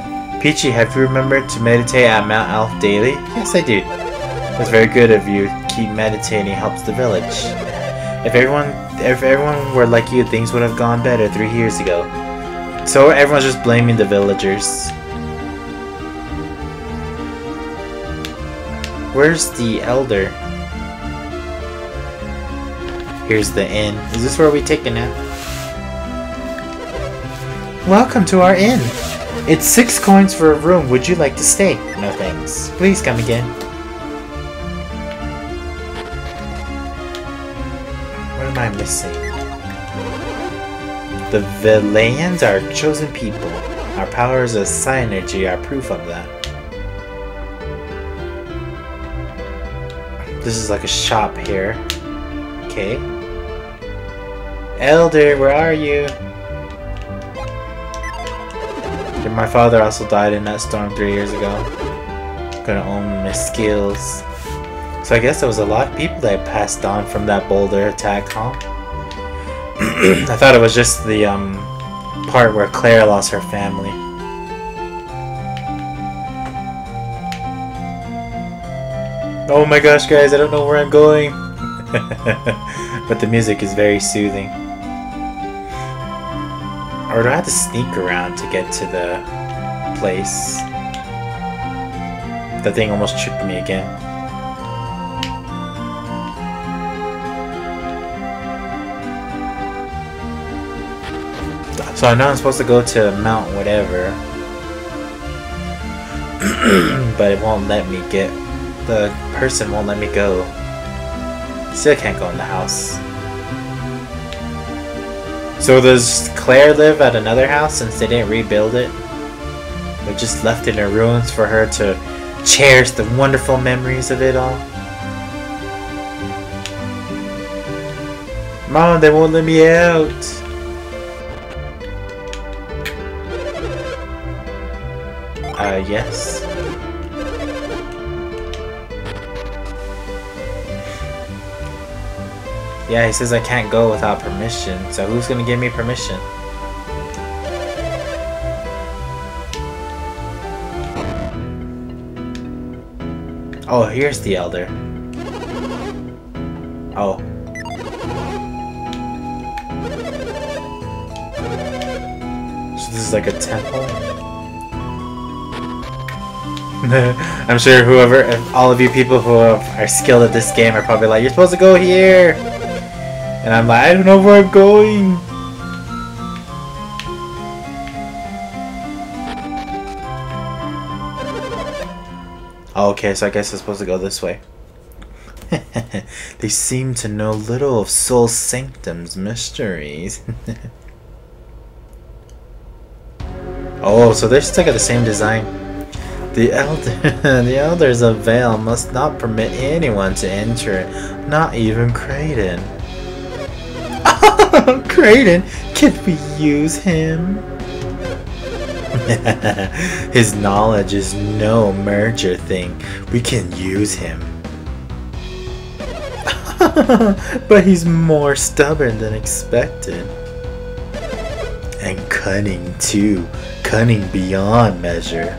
Peachy, have you remembered to meditate at Mount Elf daily? Yes, I do. That's very good of you. Keep keep meditating helps the village. If everyone, if everyone were like you, things would have gone better three years ago. So everyone's just blaming the villagers. Where's the elder? Here's the inn. Is this where we take a nap? Welcome to our inn. It's six coins for a room. Would you like to stay? No thanks. Please come again. What am I missing? The Villains are chosen people. Our powers of synergy are proof of that. This is like a shop here. Okay. Elder, where are you? My father also died in that storm three years ago. Gonna own my skills. So I guess there was a lot of people that passed on from that boulder attack, huh? I thought it was just the um part where Claire lost her family. Oh my gosh, guys, I don't know where I'm going. But the music is very soothing. Or do I have to sneak around to get to the place? That thing almost tripped me again. So I know I'm supposed to go to Mount whatever. But it won't let me get... The person won't let me go. Still can't go in the house. So does Claire live at another house since they didn't rebuild it? They just left it in ruins for her to cherish the wonderful memories of it all? Mom, they won't let me out. Uh, yes. Yeah, he says I can't go without permission, so who's gonna give me permission? Oh, here's the elder. Oh. So this is like a temple? I'm sure whoever, all of you people who are skilled at this game are probably like, you're supposed to go here! And I'm like, I don't know where I'm going. Oh, okay, so I guess I'm supposed to go this way. They seem to know little of Soul Sanctum's mysteries. Oh, so they're still got the same design. The elder, the elders of Vale must not permit anyone to enter it, not even Kraden. Kraden, can we use him? His knowledge is no merger thing. We can use him. But he's more stubborn than expected. And cunning too. Cunning beyond measure.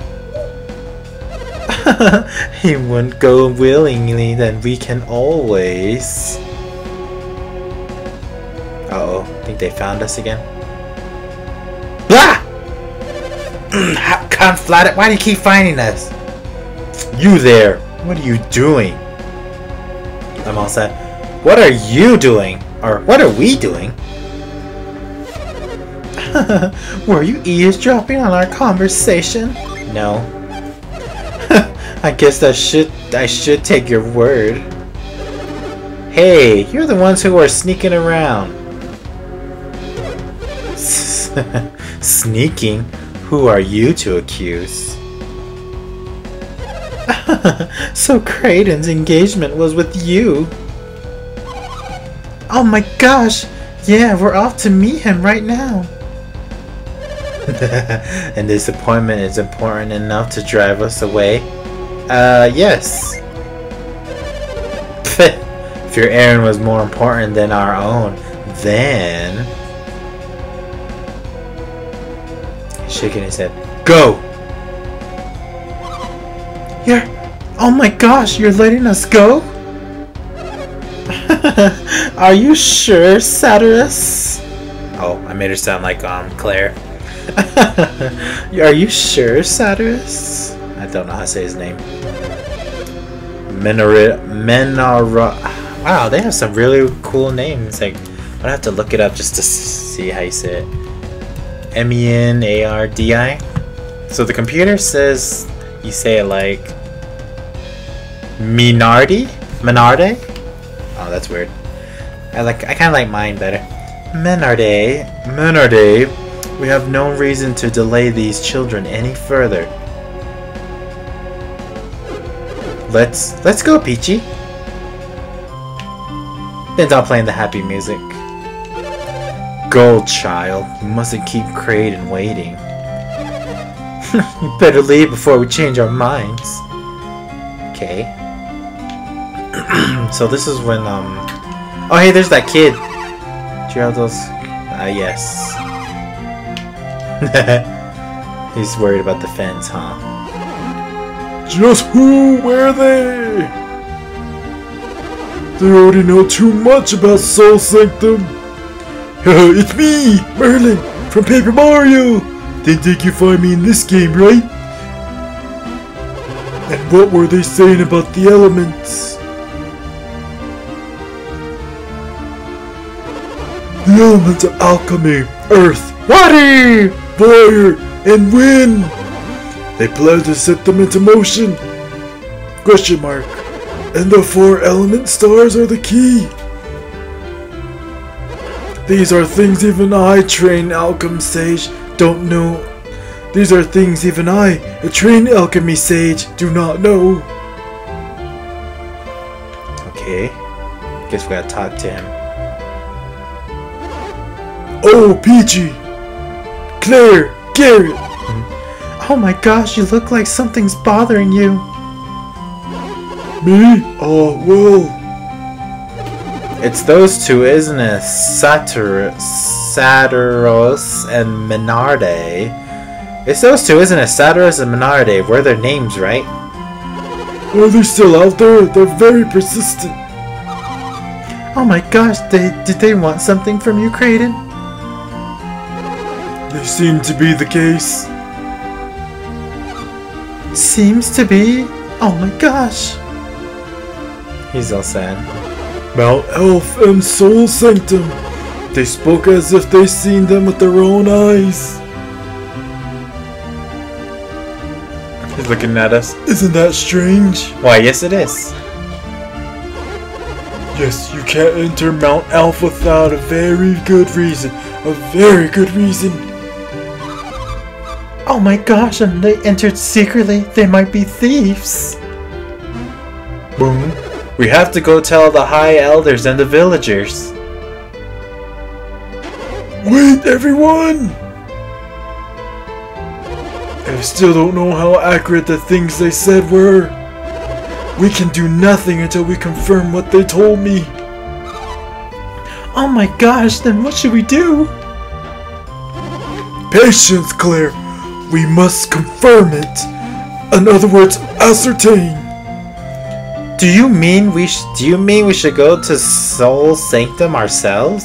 He wouldn't go willingly, then we can always... Uh-oh, I think they found us again. Blah! Confounded, why do you keep finding us? You there, what are you doing? I'm all set. What are you doing? Or what are we doing? Were you eavesdropping on our conversation? No. I guess that should I should take your word. Hey, you're the ones who are sneaking around. Sneaking? Who are you to accuse? So Kraden's engagement was with you? Oh my gosh! Yeah, we're off to meet him right now. And this appointment is important enough to drive us away? Uh, yes. If your errand was more important than our own, then... Shaking his head. Go! You're... Oh my gosh, you're letting us go? Are you sure, Satyrus? Oh, I made her sound like um Claire. Are you sure, Satyrus? I don't know how to say his name. Menora. Menora. Wow, they have some really cool names. Like, I'm gonna have to look it up just to see how you say it. M E N A R D I. So the computer says you say it like Minardi? Menarde? Oh, that's weird. I like. I kind of like mine better. Menarde. Menarde. We have no reason to delay these children any further. Let's let's go, Peachy. Then stop playing the happy music. Go, child. You mustn't keep Kraden waiting. You better leave before we change our minds. Okay. So this is when um. Oh hey, there's that kid. Geraldo's. Ah uh, yes. He's worried about the fence, huh? Just who were they? They already know too much about Soul Sanctum. It's me, Merlin, from Paper Mario. Didn't think you'd find me in this game, right? And what were they saying about the elements? The elements of alchemy, earth, water, fire, and wind. They plan to set them into motion. Question mark. And the four element stars are the key. These are things even I, trained alchemy sage, don't know. These are things even I, a trained alchemy sage, do not know. Okay. Guess we gotta talk to him. Oh, Peachy! Claire! Garrett! Oh my gosh, you look like something's bothering you. Me? Oh, well. It's those two, isn't it? Satyr Satyros and Menarde. It's those two, isn't it? Satyros and Menarde. Were their names, right? Are they still out there? They're very persistent. Oh my gosh, they did they want something from you, Kraden? They seem to be the case. Seems to be. Oh my gosh. He's all sad. Mount Elf and Soul Sanctum. They spoke as if they seen them with their own eyes. He's looking at us. Isn't that strange? Why, yes it is. Yes, you can't enter Mount Elf without a very good reason. A very good reason. Oh my gosh, and they entered secretly. They might be thieves. Boom. We have to go tell the high elders and the villagers. Wait, everyone! I still don't know how accurate the things they said were. We can do nothing until we confirm what they told me. Oh my gosh, then what should we do? Patience, Claire. We must confirm it. In other words, ascertain. Do you mean we sh do you mean we should go to Soul Sanctum ourselves?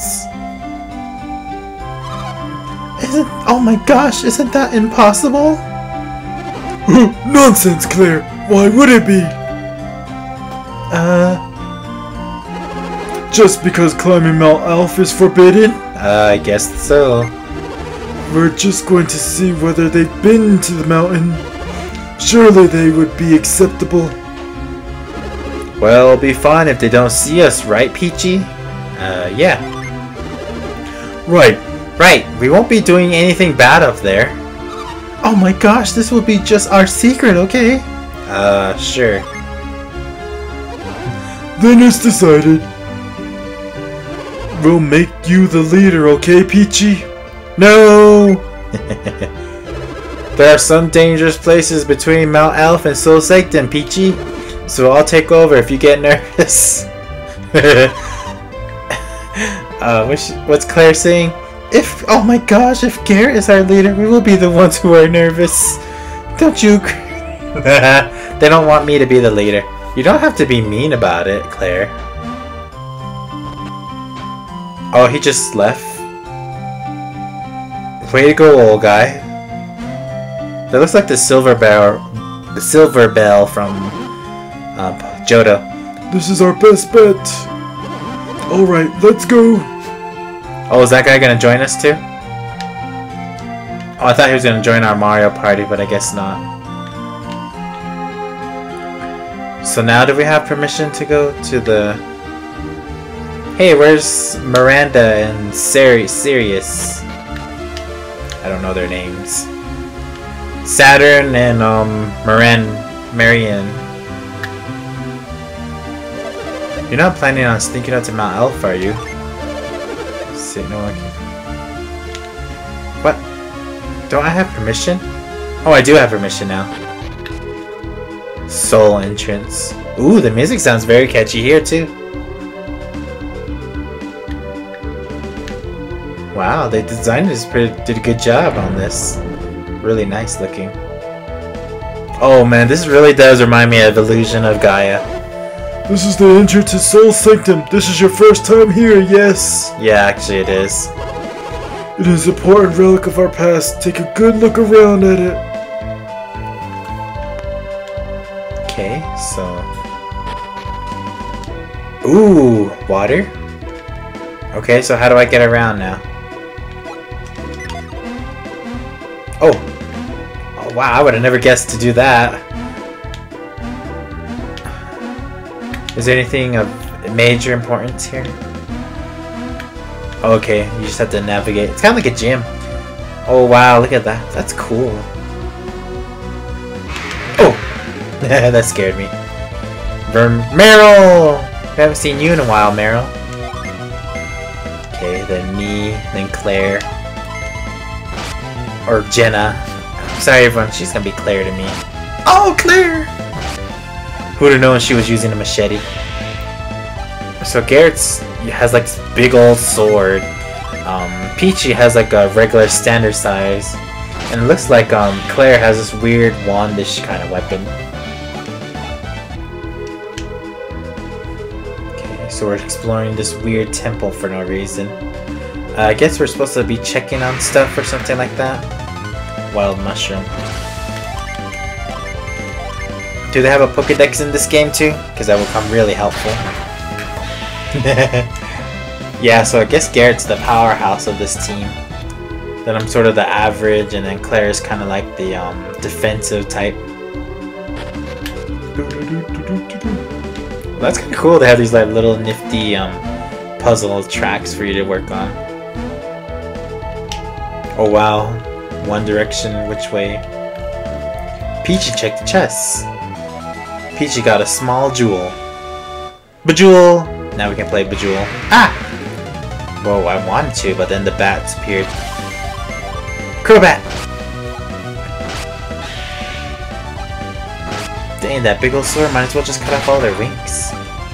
Isn't oh my gosh, isn't that impossible? Nonsense, Claire. Why would it be? Uh Just because climbing Mount Elf is forbidden? Uh I guess so. We're just going to see whether they've been to the mountain. Surely they would be acceptable. Well, it'll be fine if they don't see us, right, Peachy? Uh, yeah. Right. Right, we won't be doing anything bad up there. Oh my gosh, this will be just our secret, okay? Uh, sure. Then it's decided. We'll make you the leader, okay, Peachy? No! There are some dangerous places between Mount Elf and Soul Sanctum, Peachy. So I'll take over if you get nervous. uh, what's, what's Claire saying? If, oh my gosh, if Garrett is our leader, we will be the ones who are nervous. Don't you? They don't want me to be the leader. You don't have to be mean about it, Claire. Oh, he just left. Way to go, old guy. That looks like the silver bell, the silver bell from uh, Johto. This is our best bet. Alright, let's go. Oh, is that guy gonna join us too? Oh, I thought he was gonna join our Mario Party, but I guess not. So now do we have permission to go to the... Hey, where's Miranda and Siri Sirius? I don't know their names. Saturn and um Maran Marian. You're not planning on sneaking out to Mount Elf, are you? See, no one can. What? Don't I have permission? Oh, I do have permission now. Soul entrance. Ooh, the music sounds very catchy here too. Wow, they designed this pretty, did a good job on this. Really nice looking. Oh man, this really does remind me of Illusion of Gaia. This is the entrance to Soul Sanctum. This is your first time here, yes? Yeah, actually it is. It is an important relic of our past. Take a good look around at it. Okay, so... Ooh, water? Okay, so how do I get around now? Oh! Oh wow, I would have never guessed to do that. Is there anything of major importance here? Okay, you just have to navigate. It's kind of like a gym. Oh wow, look at that. That's cool. Oh! That scared me. Verm Meryl! I haven't seen you in a while, Meryl. Okay, then me, then Claire. Or Jenna. Sorry everyone, she's gonna be Claire to me. Oh, Claire! Who'd have known she was using a machete? So Garrett's has like this big old sword. Um, Peachy has like a regular standard size. And it looks like um, Claire has this weird wandish kind of weapon. Okay, so we're exploring this weird temple for no reason. Uh, I guess we're supposed to be checking on stuff or something like that. Wild mushroom. Do they have a Pokedex in this game too? Because that will come really helpful. Yeah, so I guess Garrett's the powerhouse of this team. Then I'm sort of the average, and then Claire's kind of like the um, defensive type. Well, that's kind of cool to have these like little nifty um, puzzle tracks for you to work on. Oh wow, one direction, which way? Peachy checked the chest. Peachy got a small jewel. Bejewel! Now we can play Bejewel. Ah! Whoa, I wanted to, but then the bats appeared. Crobat! Dang, that big old sword might as well just cut off all their wings.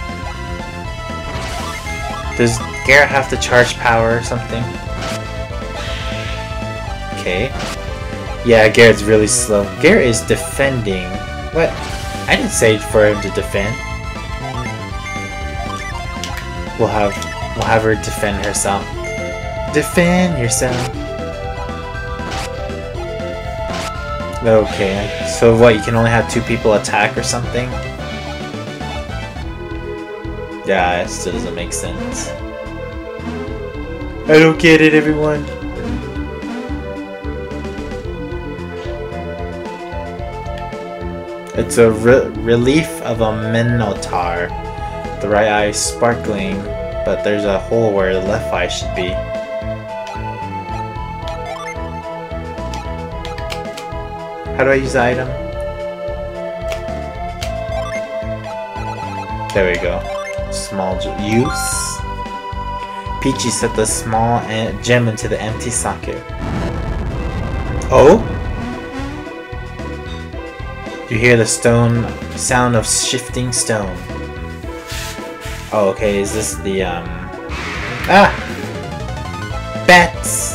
Does Garrett have to charge power or something? Okay. Yeah, Garrett's really slow. Garrett is defending. What? I didn't say for him to defend. We'll have we'll have her defend herself. Defend yourself. Okay. So what? You can only have two people attack or something? Yeah, it still doesn't make sense. I don't get it, everyone. It's a re relief of a Minotaur. The right eye is sparkling, but there's a hole where the left eye should be. How do I use the item? There we go. Small use. Peachy set the small gem into the empty socket. Oh? You hear the stone sound of shifting stone. Oh, okay, is this the, um... Ah! Bats!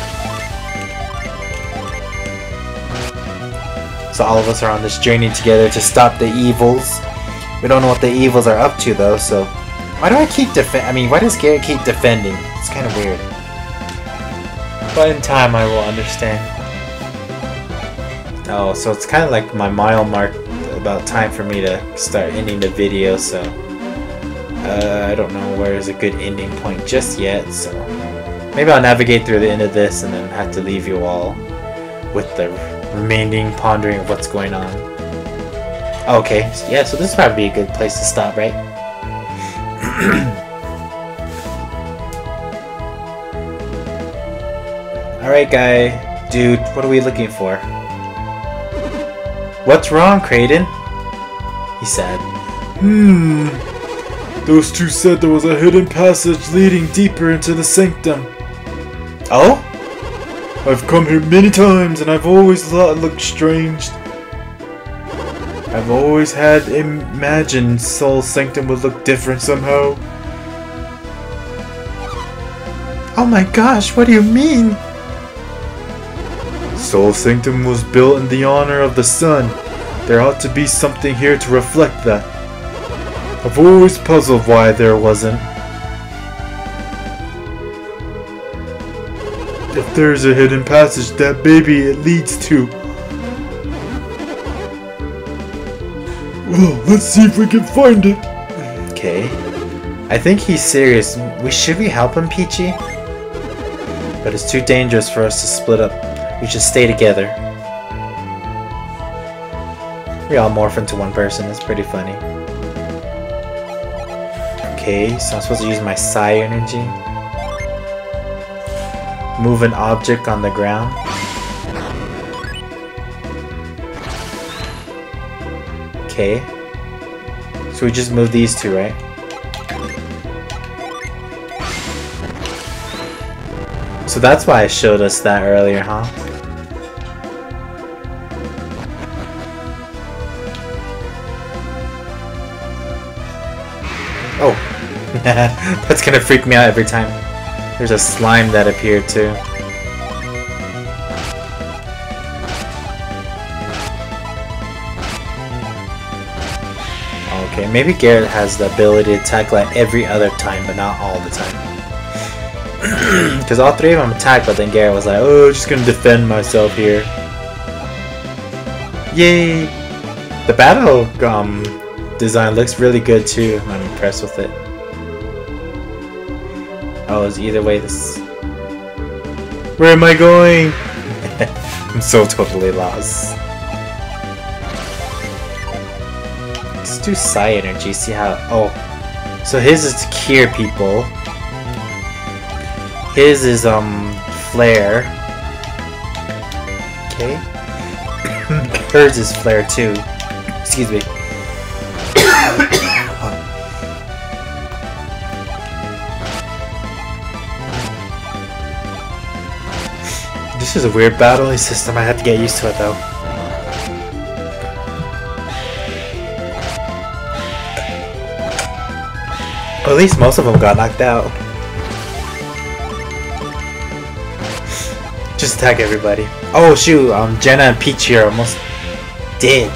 So all of us are on this journey together to stop the evils. We don't know what the evils are up to, though, so... Why do I keep defend- I mean, why does Garrett keep defending? It's kind of weird. But in time I will understand. Oh, so it's kind of like my mile mark about time for me to start ending the video, so uh, I don't know where is a good ending point just yet, so maybe I'll navigate through the end of this and then have to leave you all with the remaining pondering of what's going on. Okay, so yeah, so this would probably be a good place to stop, right? Alright guy, dude, what are we looking for? What's wrong, Kraden? He said. Hmm. Those two said there was a hidden passage leading deeper into the sanctum. Oh? I've come here many times and I've always thought it looked strange. I've always had imagined Soul Sanctum would look different somehow. Oh my gosh, what do you mean? Soul Sanctum was built in the honor of the sun. There ought to be something here to reflect that. I've always puzzled why there wasn't. If there's a hidden passage, that maybe it leads to. Well, let's see if we can find it. Okay. I think he's serious. We should we help him, Peachy? But it's too dangerous for us to split up. We should stay together. We all morph into one person. That's pretty funny. Okay, so I'm supposed to use my psi energy. Move an object on the ground. Okay. So we just move these two, right? So that's why it showed us that earlier, huh? Oh. That's gonna freak me out every time. There's a slime that appeared too. Okay, maybe Garrett has the ability to attack like every other time, but not all the time. Because all three of them attacked, but then Garrett was like, oh, just gonna defend myself here. Yay! The battle um, design looks really good too. I'm impressed with it. Oh, it's either way this... Where am I going? I'm so totally lost. Let's do psi energy, see how... Oh. So his is to cure people. His is, um, flare. Okay. Hers is flare too. Excuse me. This is a weird battling system. I have to get used to it though. Or at least most of them got knocked out. Just attack everybody. Oh shoot, um, Jenna and Peachy are almost dead.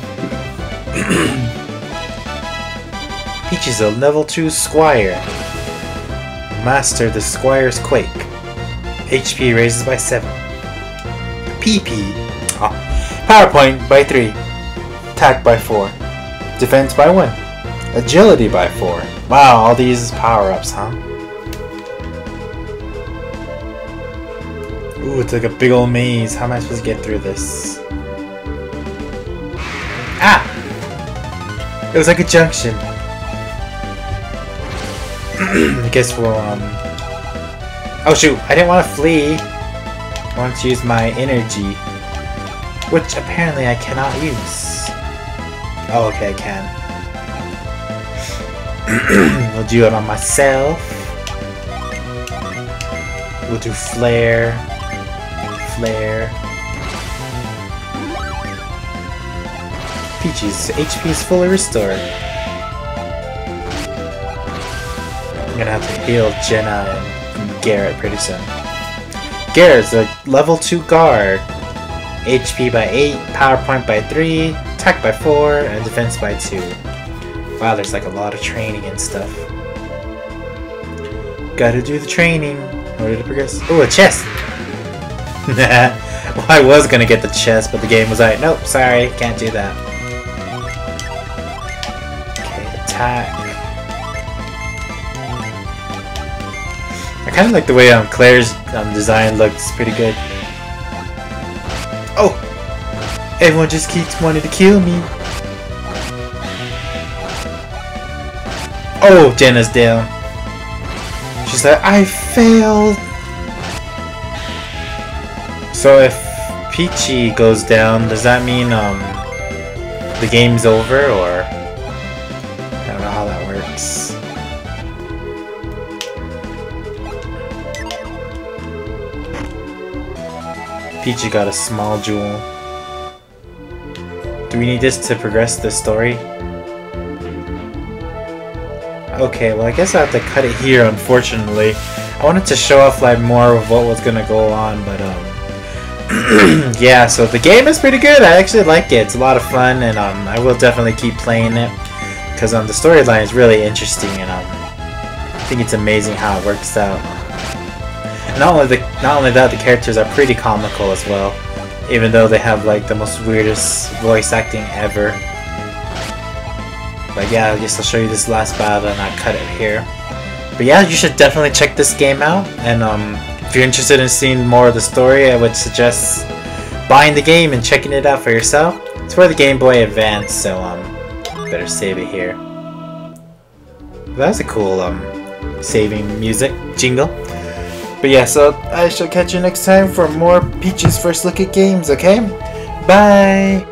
Peachy's a level two Squire. Master the Squire's Quake. H P raises by seven. P P. Oh. Power point by three. Attack by four. Defense by one. Agility by four. Wow, all these power-ups, huh? Ooh, it's like a big old maze. How am I supposed to get through this? Ah! It was like a junction. I guess we'll, um... oh shoot, I didn't want to flee. I want to use my energy. Which apparently I cannot use. Oh, okay, I can. We'll do it on myself. We'll do flare. Flare. Peachy's H P is fully restored. I'm gonna have to heal Jenna and Garrett pretty soon. Garrett's a level two guard. H P by eight, power point by three, attack by four, and defense by two. Wow, there's like a lot of training and stuff. Gotta do the training in order to progress. Oh, a chest! Well, I was gonna get the chest, but the game was like, nope, sorry, can't do that. Okay, attack. I kind of like the way um, Claire's um, design looks pretty good. Oh! Everyone just keeps wanting to kill me. Oh, Jenna's down. She's like, I failed. So if Peachy goes down, does that mean um the game's over, or I don't know how that works. Peachy got a small jewel. Do we need this to progress the story? Okay, well I guess I have to cut it here, unfortunately. I wanted to show off like more of what was gonna go on, but um yeah, so the game is pretty good. I actually like it. It's a lot of fun, and um I will definitely keep playing it because um the storyline is really interesting, and um I think it's amazing how it works out. And not only the not only that, the characters are pretty comical as well, even though they have like the most weirdest voice acting ever. But yeah, I guess I'll show you this last battle and I'll cut it here. But yeah, you should definitely check this game out, and um, if you're interested in seeing more of the story, I would suggest buying the game and checking it out for yourself. It's for the Game Boy Advance, so um, better save it here. That's a cool um, saving music jingle. But yeah, so I shall catch you next time for more Peachy's First Look at Games, okay? Bye!